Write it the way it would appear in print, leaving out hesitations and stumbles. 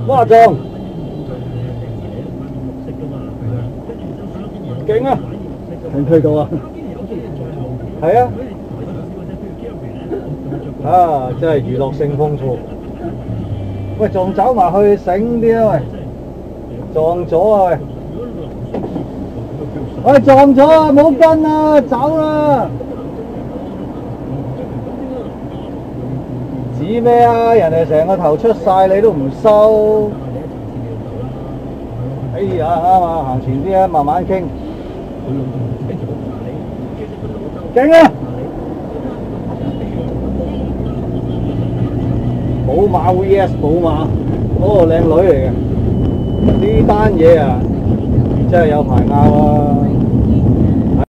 哇撞，勁啊！ 睇唔睇到啊？ 係啊，啊真係娛樂性豐富。喂，仲走埋去醒啲啊喂！撞咗啊喂！喂撞咗啊！冇跟啊，走啦！指咩啊？人哋成個頭出晒，你都唔收。哎呀，啱啊，行前啲啊，慢慢傾。勁啊！寶馬 VS 寶馬，嗰個靚女嚟嘅。呢單嘢啊，真係有排拗啊！